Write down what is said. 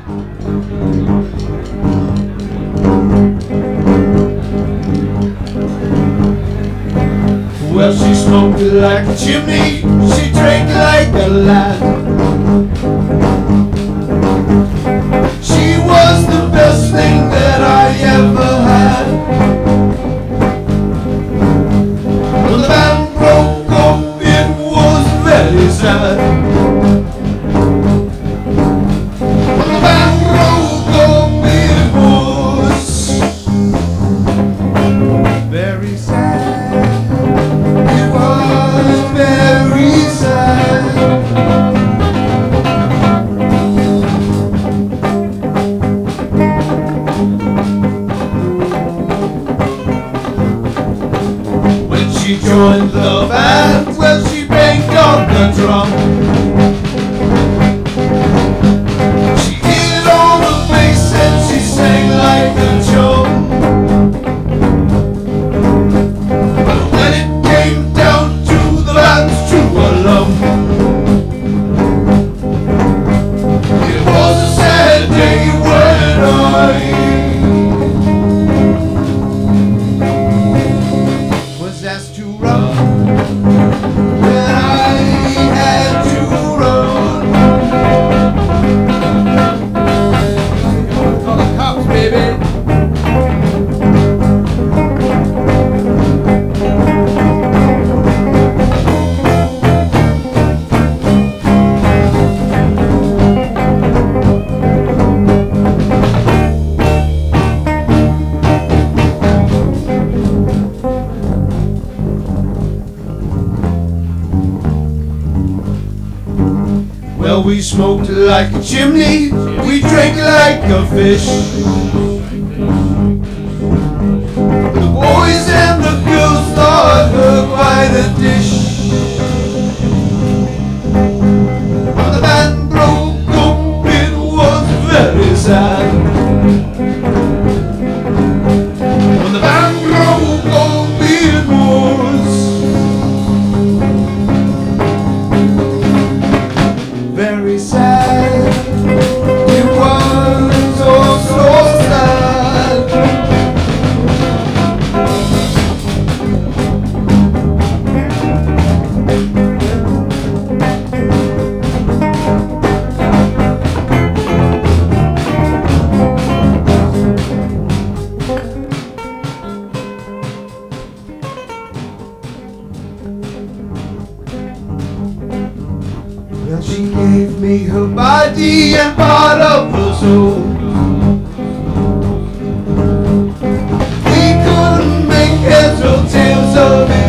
Well, she smoked like a chimney, she drank like a lad. She was the best thing that I ever had. When the band broke up, it was very sad. When the band broke up, it was very sad. She joined the band, well, she banged on the drum. She hit on the bass and she sang like a chum. But when it came down to the band's true alum, it was a sad day when I was asked to run, when I had to run. Call the cops, baby. Well, we smoked like a chimney, we drank like a fish. The boys and the girls thought her quite a dish. When the band broke up, it was very sad. When the band broke up, it was very sad. It was oh so sad. Well, she gave me her body and part of her soul. We couldn't make heads or tails of it.